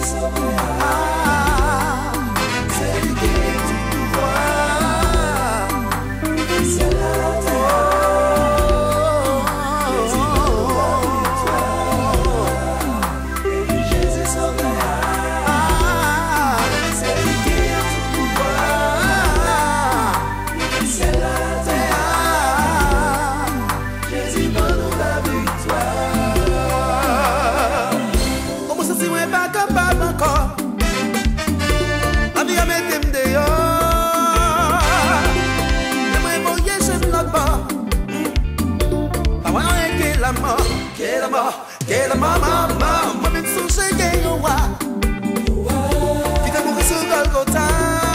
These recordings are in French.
Que la mama, moi-même sous chez Gayowa, qui t'a mouru sur Golgotha,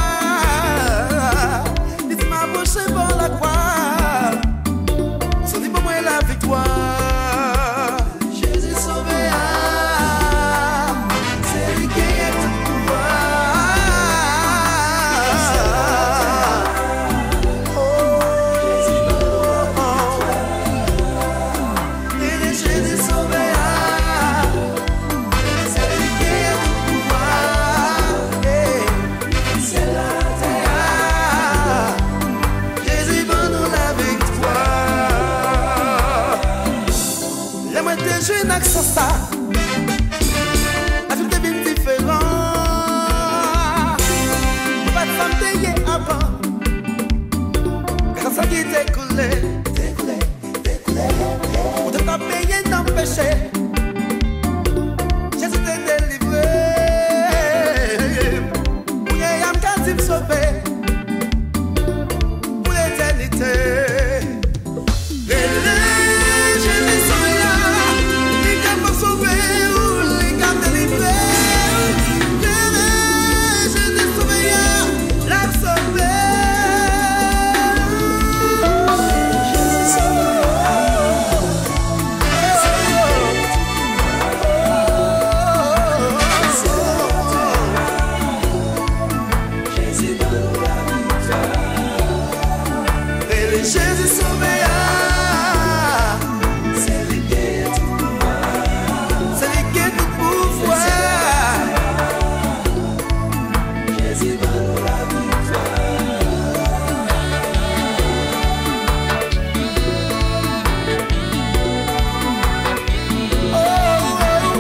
dites-moi, bouchez pour la croix, son dit pour moi la victoire. Jésus sauvé, c'est lui qui a tout pouvoir. Jésus sauvé. Je n'ai que ça, la vie devient différente. Pas de femme t'ayé avant, car ça qui t'écoulé, pour te pas payer d'un péché. Jésus t'a délivré, pour y âme qu'à t'y sauver, pour l'éternité. Jésus sauvé, c'est lui qui a tout pouvoir, c'est lui qui a tout pouvoir. Jésus donne la victoire. Oh, oh.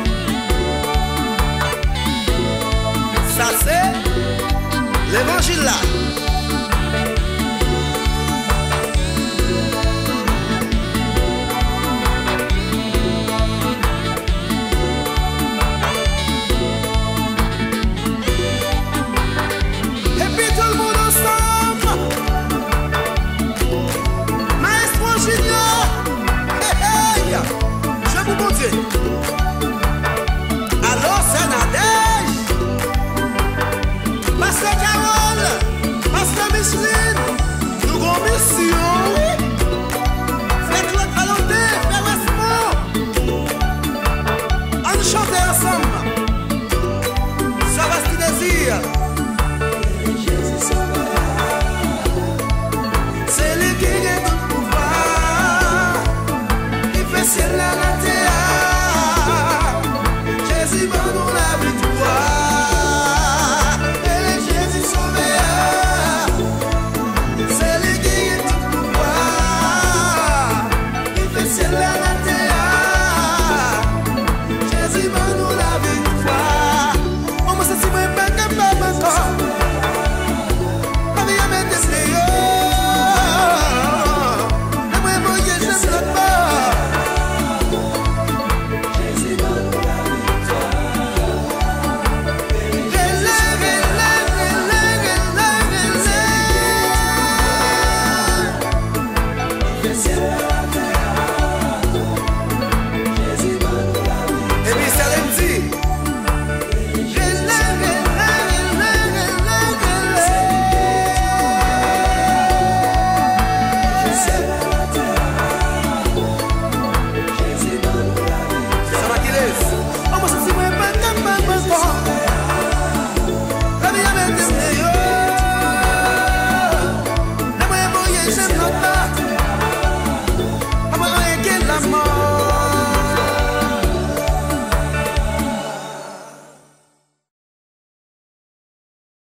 Ça c'est l'évangile là. Alors c'est Nadège, Pasteur Carole, Pasteur Micheline, nous avons mission. Faites le volonté, faites l'espoir. On chante ensemble. Ça va ce désir. Jésus sauveur, c'est lui qui a tout pouvoir. Il fait ciel à la terre. Jésus, nous la victoire.